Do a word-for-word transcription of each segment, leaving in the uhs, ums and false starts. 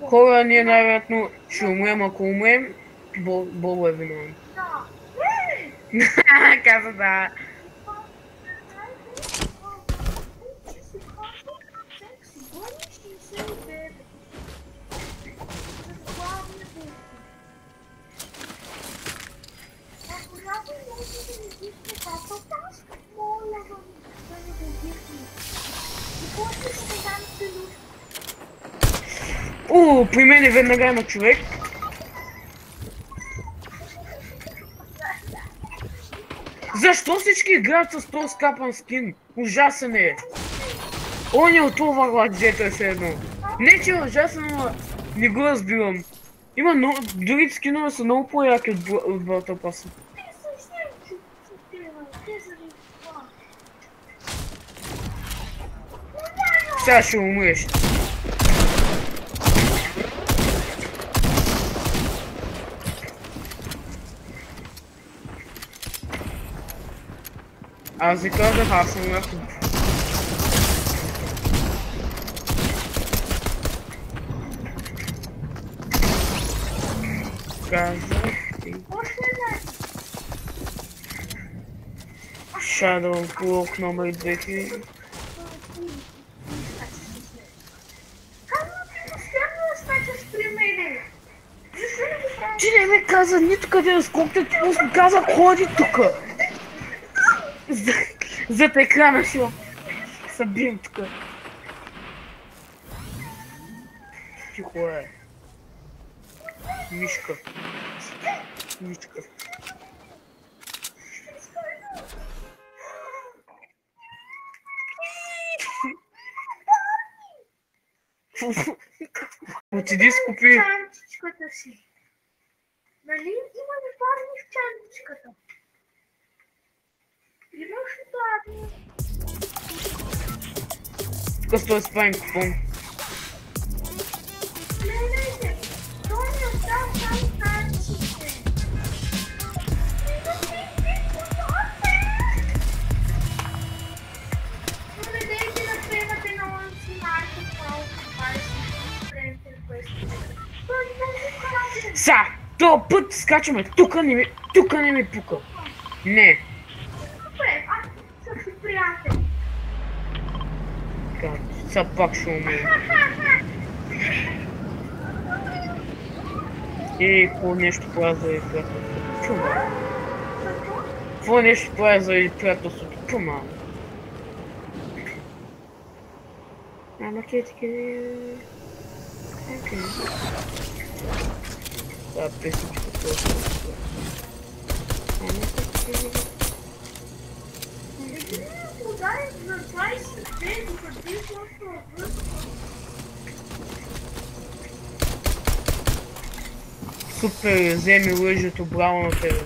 Хора, ние най-вероятно ще умрем, ако умрем, Бобо е виновен. Да. Каза да. О, при мен веднага има човек. Защо всички играят с този скапан скин? Ужасен е. Он е от това глад, дето е все едно. Не, че е ужасен, но не го разбирам. Има много... Другите скинове са много по-яки от, от Battle Pass. Сега ще умреш. Аз ви казах, аз съм на тук. Казах ти. Shadow Block номер две хиляди. Ти не ме каза нито къде да скокте, ти просто каза ходи тука. Зад екрана си събием тука. Тихо е. Мишка. Мишка. Отиди скупи. Чантичката си. Нали имаме парни в чантичката? Имаш ли парни? Тук стой с паем купон. Гледайте, той ми оставя само танците. Но не дейте да приемате на лънци марка малко двайсет френчер квести. Той много храни. Са, този път скачаме. Тука не ми, тука не ми пука. Не. Добре, аз съм си приятел. Така, сега пак ще умея. И какво нещо правя заради приятелството? Чума. Какво нещо правя заради приятелството? Чума. Ама кетки... Окей. Това песничка просто. Ама кетки... Ударим за двайсет две, докато ти просто връзка. Супер, вземи лъжето, браво на тебе.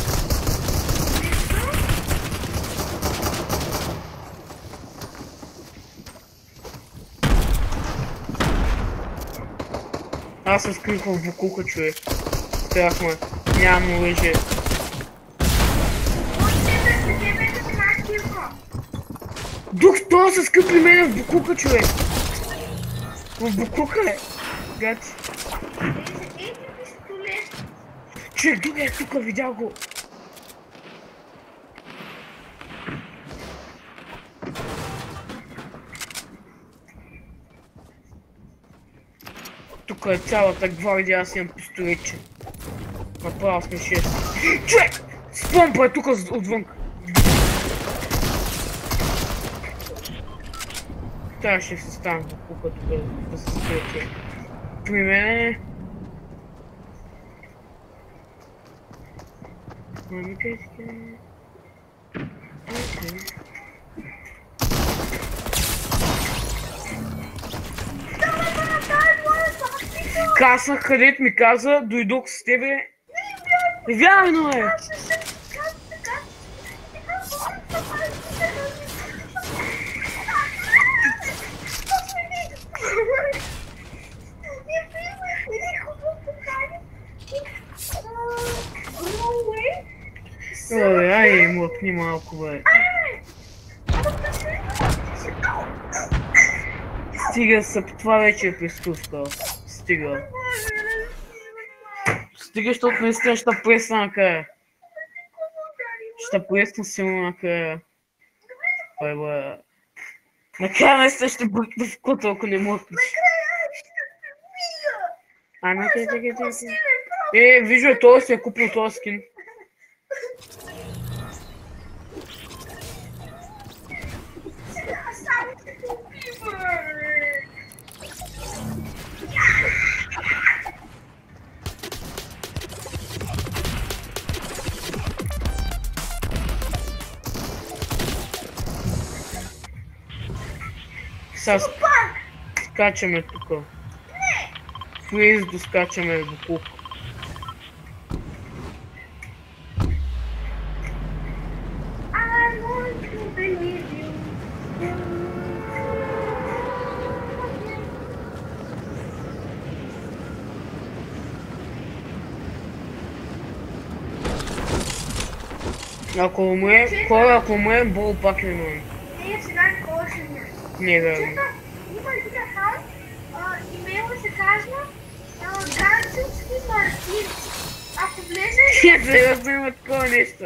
Аз се скрих в букука, човек. Страх ме, нямам лъже. Дух, това се скри при мен в букука, човек. В букука е. Гати. Човек, друг е тука, видя го. Тук е цялата гвардия, аз имам пистолетче. Направо сме шест. Човек! Спомпа е тука отвън. Тя ще се стане в кука тук да се скрие. При мене... Мами кетки... Окей. Каснах, където ми каза, дойдох с тебе. Вярно е! Ой, ай, млъкни малко, бе. Стига са, това вече е преступка. стига. Стига, защото наистина ще пресна накрая. Ще пресна силно накрая. Първа... Накрая наистина ще бръкна в кота, ако не му отпиш. А, на те, те, те, те. Е, вижу, той си е купил този скин. Сега скачаме тук. Фриз доскачаме до куп. Ако умре, хора, ако умре, бол пак не можем. Не, сега не колаше ми. Не е верно. Има един акаунт, имейла се казва Ганцевски Мартин. Ако влезеш... Не, сериозно има такова нещо.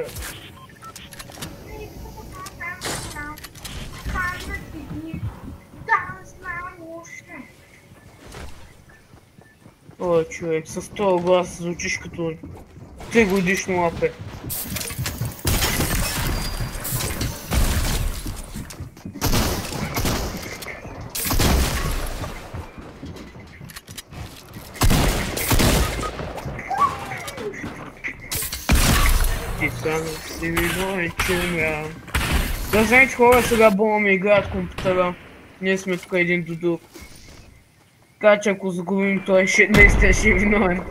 О, човек, с този глас звучиш като три годишно лапе. Ти сам си виновен, че умрявам. Да знаете, хора, сега бома ми играят компютъра. Ние сме тук един до друг. Така че ако загубим, той ще наистина ще е виновен.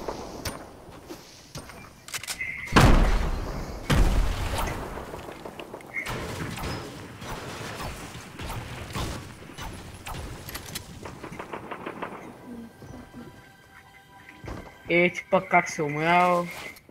Е, ти пак как се умрял.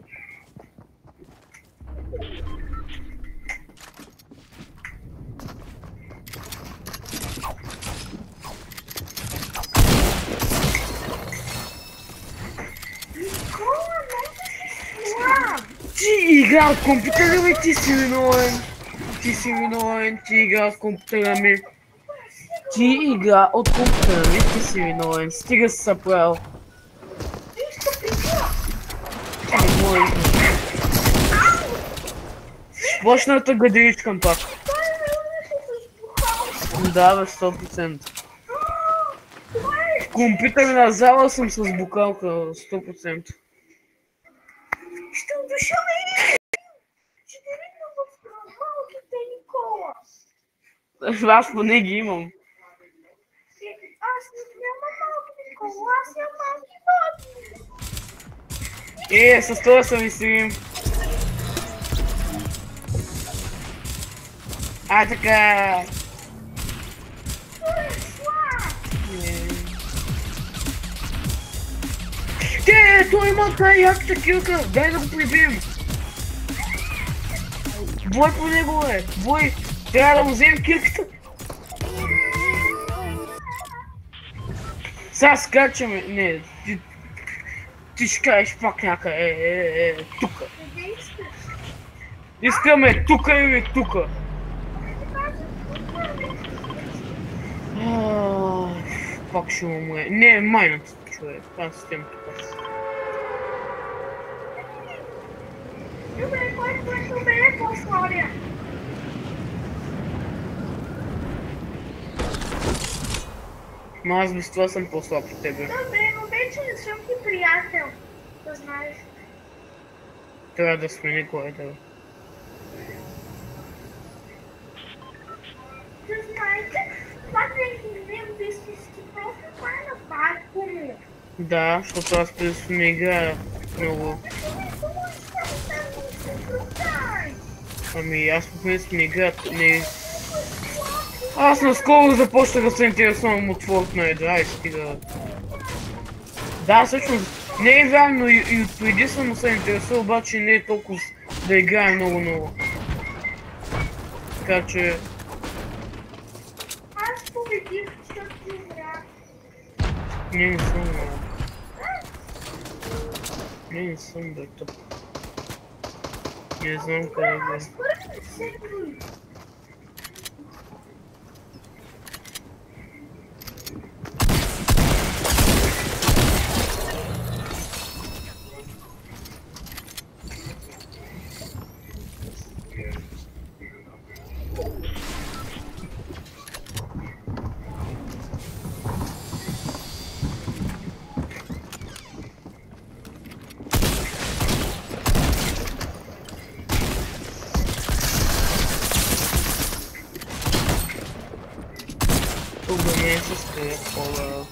Ти игра от компютъра ми, ти си виновен. Ти си виновен, ти игра от компютъра ми. Ти игра от компютъра ми, ти си виновен. Стига си се правил. Не може. Почната гадиричкам пак. Да, бе, сто процента. В компютърна зала съм с букалка, сто процента. Ще удуша ме! Ще те видна в малките Никола. Аз поне ги имам. Аз нямам малки Никола, аз имам малки баби. Е, с това се веселим. А, така. Те, той има тази яката килка, дай да го прибием. Бой по него е, бой, трябва да му вземем килката. Сега скачаме, не, ти, ти ще кажеш пак някъде, е, е, е, тука. Искаме тука или тука. Пак ще му мое, не, майната човек, аз с тем тука. Добре, кой ще убере по-слабия? Но аз без това съм по-слаб от тебе. Добре, но вече не съм ти приятел, да знаеш. Трябва да смени кой-то. Да знаете, това не е убийствиски профил, това е на батко му. Да, защото аз предстои не играя много. Ами аз по принцип не играя, не... Аз наскоро започнах да се интересувам от Fortnite, да, и стига. Да, всъщност не е вярно, и, и отпреди съм се интересувал, обаче не е толкова да играя много-много. Така че... Аз победих, защото ти игра. Не, не съм много. Не, не съм бе тъп. Не знам къде бе. Тук до мен се скрие пола.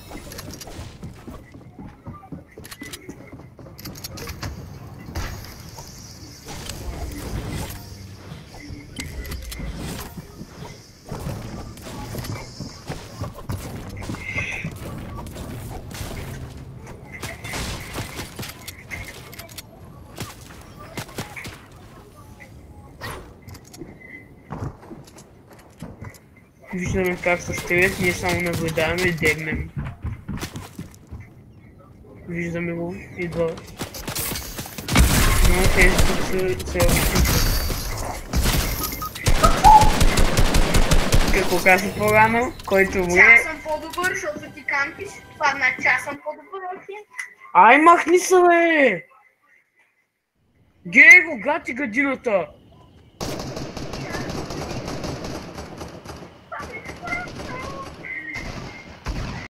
Виждаме как се стрелят, ние само наблюдаваме и дегнем. Виждаме го, идва. Но тези тук се се опитват. Какво каза по-рано? Който му е... Аз съм по-добър, защото ти кампиш. Това значи аз съм по-добър, окей? Ай, махни се, бе! Гей го, гати гадината!